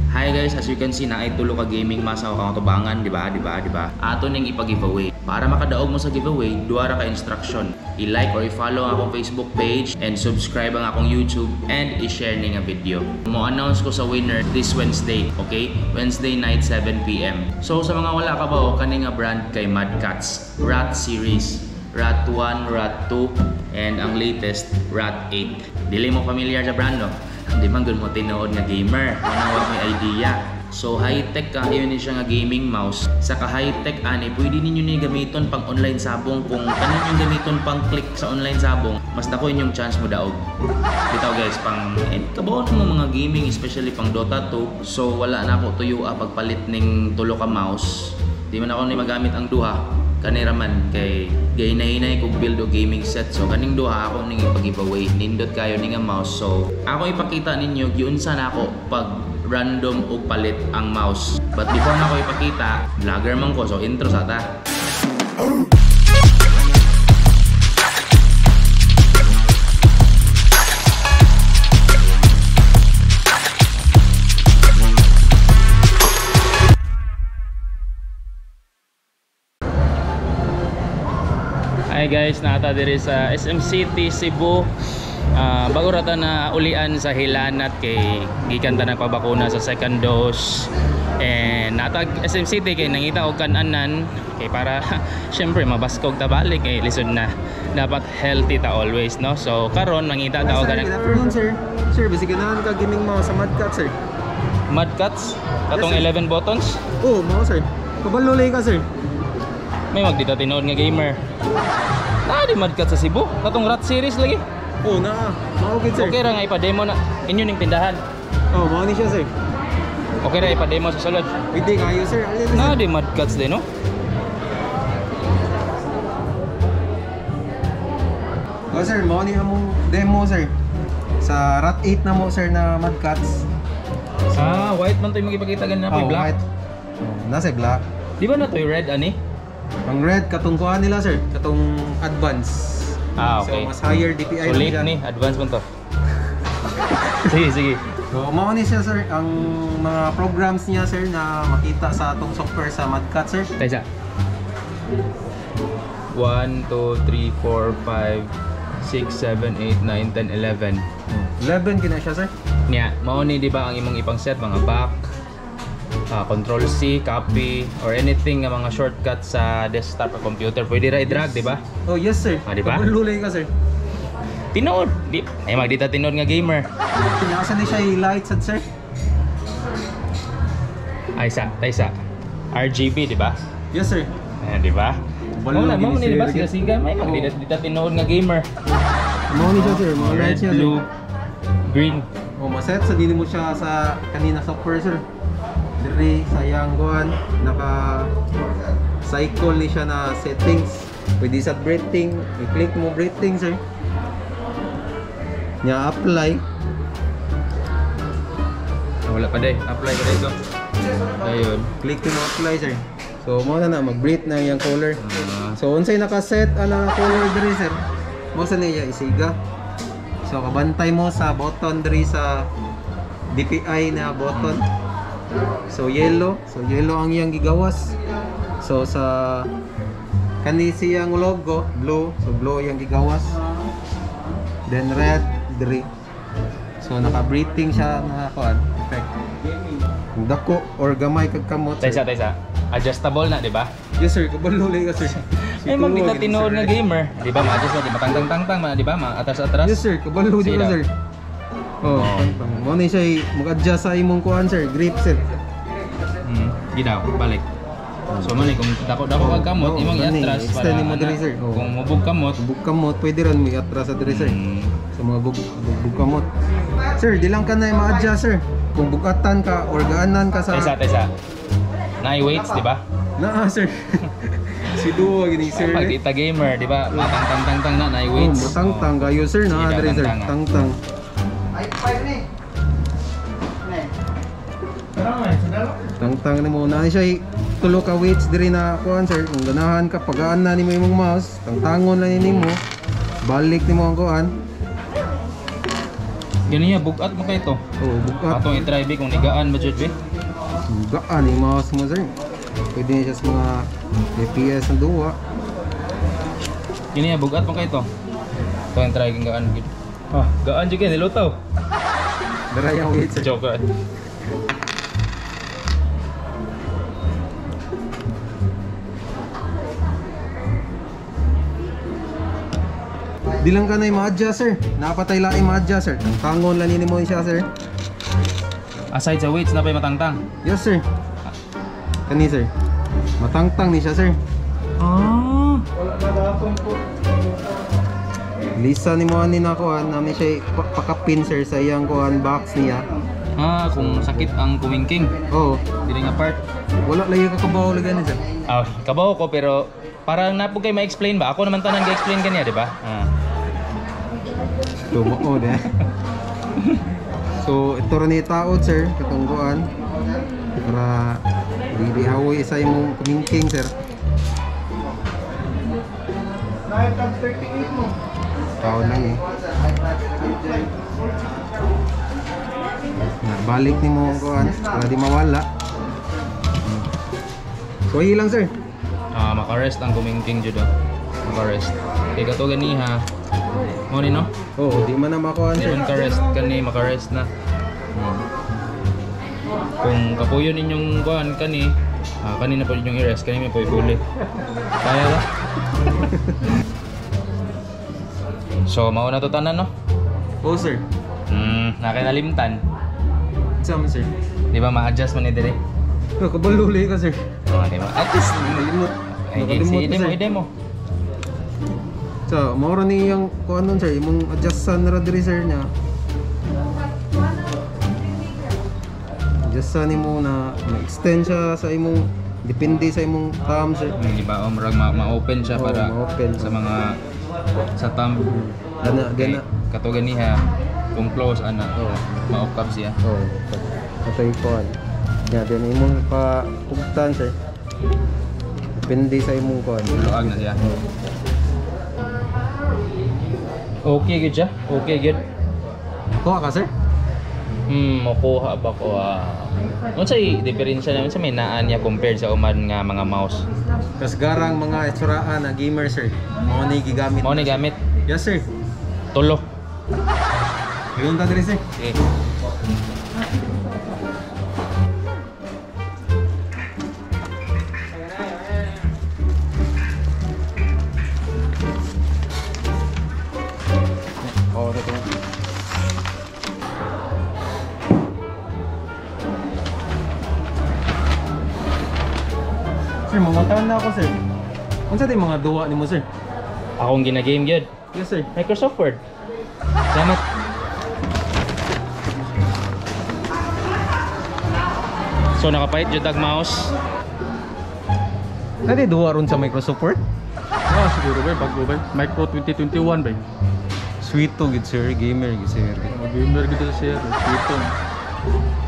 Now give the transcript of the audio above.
Hi guys, as you can see na ay tulo ka gaming mouse akong tubangan, di ba? Ato ning ipa-giveaway. Para makadaog mo sa giveaway, duha ra ka instruction. I-like or i-follow ang akong Facebook page and subscribe ang akong YouTube and i-share ning nga video. Mo-announce ko sa winner this Wednesday, okay? Wednesday night 7 PM. So sa mga wala ka ba o kani nga brand kay Mad Catz Rat series, Rat 1, Rat 2, and ang latest Rat 8. Dili mo familiar sa brand no? Di man gud mo tinuod nga gamer, manawag may idea. So high-tech kayo ni siya nga gaming mouse. Sa ka-high-tech ani, pwede ninyo ni gamiton pang online sabong. Kung kanin yung gamiton pang click sa online sabong, mas dako inyong chance mo daog. Bitaw guys, pang kabaon mo mga gaming, especially pang Dota 2. So wala na ako tuyo pagpalit ning tulo ka mouse. Di man ako ni magamit ang duha. Kanira man kay gahinay-hinay kog build o gaming set. So kaning duha ako ning ipag-giveaway. Nindot kayo ning mouse. So ako ipakita ninyo giunsa na ako pag random og palit ang mouse. But before na ako ipakita, vlogger man ko, so intro sa ta. Hi guys, nata diri sa SM City, Cebu. Bago rata na ulian sa Hilanat kay gikan ta nagpabakuna sa second dose. And nata SM City kay nangita og kan-anan kay para syempre mabaskog ta balik kay lisod na. Dapat healthy ta always, no? So karon nangita ta og Good afternoon, sir. Sir, basi ganahan ka gaming mouse sa Mad Catz, sir. Mad Catz? Katong Yes, 11 buttons? Oo, mouse, sir. Kabalulay ka, sir. May magdita tinuod nga gamer. Di Mad Catz sa Cebu. Katong Rat series lagi. Oo, maugid, sir. Okay ra nga ipa-demo na inyo ning tindahan. Oo, mao ni siya, sir. Okay ra ipa-demo sa sulod. Pwede kayo, sir. Di Mad Catz din, no? Oh, sir, mao ni among demo, sir. Sa Rat 8 na mo, sir, na Mad Catz. White man to yung magipakita ganun na po, black. White. Nasa black. Di ba na to yung red, ani? Ang red, katungkuhan nila, sir. Katong advance. Okay. So, mas higher DPI So, late siya. ni, advance mo to. Sige. So, mao ni siya, sir. Ang mga programs niya, sir, na makita sa atong software sa Mad Catz, sir. Tayo 1, 2, 3, 4, 5, 6, 7, 8, 9, 10, 11. 11 kina siya, sir. Nya, mao ni di ba ang imong ipang set mga back, control C, copy, or anything nga mga shortcut sa desktop or computer. Pwede ra i-drag, di ba? Oh, yes, sir. Di ba? Kabululay ka, sir. Tinood. Ay magdita tinood nga gamer. Nasa ni siya i-light, sir. Ay sa RGB, di ba? Yes, sir. Di ba? Balo Mao gini, ni di ba sir. siga may magdita tinood nga gamer. Mao ni siya, sir. Mao Red, light siya, blue, sir. green. Oh, maset sa dili mo siya sa kanina software, sir. Diri sa yang kuan naka cycle ni siya na settings. Pwede sa breathing, i-click mo breathing, sir. Nya apply. Wala pa day. Apply ka dito. Ayun. Click mo apply, sir. So mo na mag-breathe na yung color. So unsay naka-set ana nga color diri, sir? Mo sa niya isiga. So kabantay mo sa button diri sa DPI na button. So yellow ang iyang gigawas. So sa kani siyang logo, blue, so blue yang gigawas. Then red diri. So naka-breathing siya na kuan effect. Dako or gamay kag kamot. Taysa. Adjustable na, di ba? Yes, sir. Kabalulay ka, sir. May magdita tinood nga gamer. Di ba? Ma-adjust na, di ba? Tangtang, di ba? Atras-atras. Yes, sir. Kabalulay ka, sir. Oh, mo na siya mag-adjust sa imong kuan, sir. Grip, sir. Gidaw, balik. So man kung dako kag kamot, imong i-atras para mo diri, sir. kung mubog kamot, bug kamot pwede ran may atras sa diri, sir. Sa mga bug kamot. Sir, di lang ka na ma-adjust, sir. Kung bugatan ka or gaanan ka sa Taysa. Nai weights, di ba? Naa, sir. Si Duo gini, sir. Pag ita gamer, di ba? Matang na nai weights. Matang kayo, sir. Naa diri, sir. Tang. Tang ni mo na siya tulo ka weights diri na kuan, sir. Kung ganahan ka pagaan na nimo imong mouse, tangtangon lang nimo. Balik nimo ang kuan. Ganyan bugat mo kayo to. Oh, bukat. Atong i-try be kung nigaan ba jud be. Gaan yung mouse mo sir. Pwede niya sa mga FPS na duwa. Ganyan bugat mo kayo to. Ito yung try kang gaan gid. Ah, gaan jud kay nilutaw. Dara yung wait sir. Joke. Di lang ka na i-adjust sir. Napatay lang i-adjust sir. Tangon lang nini mo siya sir. Aside sa weights na pa'y matangtang. Yes sir. Kani sir. Matangtang ni siya sir. Ah. Lisa ni mo ani na kuan namin siya pakapin sir sa iyang kuan box niya. Ah, kung sakit ang kumingking. Oh, Dili nga part. wala lagi ka kabaw lagi ni sir. Ah, kabaw ko pero parang napog kay ma-explain ba? Ako naman tanan ga-explain kanya, di ba? Ah. Tumo de. So ito rin itaod sir katong kuan para di hawoy isa imong kumingking sir. Taon lang eh. Balik ni mo kuan para di mawala. So ilang sir. Ah, maka-rest ang kumingking jud. Maka-rest. Kay kato gani ha. Mo ni no? Oh, di man na makuan Di sir. man ka-rest kani, maka-rest na. Kung kapuyo ninyong kuan kani, kanina po ninyong i-rest, kanina po i-fully. Kaya ba? So, mauna to tanan no? Oh sir. Nakinalimtan. Sama sir. Di ba ma-adjust mo ni dire? Kabaluli ka sir. Oh, di ba? At least Nalimot. ay Nakalimot si ko, sir. ide mo. So, maura ni yung kuan nun sir, imong adjustan na diri sir niya. Adjustan nimo na ma-extend siya sa imong depende sa imong thumb sir. Di ba? O murag ma-open siya Oo, para ma-open. sa mga sa thumb. Gana Okay. gana. Kato ganiha, kung close ana, ma-off cap siya. Oh, ito yung kuan. Ya, din imong pa-pugtan sir. Depende sa imong kuan. Luag na siya. Okay good siya? Okay good. Kuha ka sir. Makuha ba ko unsay diferensya naman sa may naan niya compared sa uman nga mga mouse? Kas garang mga itsuraan na gamer sir. Mao ni gigamit. Mao ni gamit Yes sir. tulo. Ayun ta diri sir. Okay. Oh, ito. Sir, mamuntahan na ako, sir. Unsa din mga duwa nimo, sir? Akong gina-game gyud. Yes, sir. Microsoft Word. Salamat. So nakapait jud tag mouse. Nadi duwa ron sa Microsoft Word? Ah, siguro ba, bago ba? Micro 2021 ba? Sweet to, good sir. Gamer, good sir. Gamer gitu siya, ito.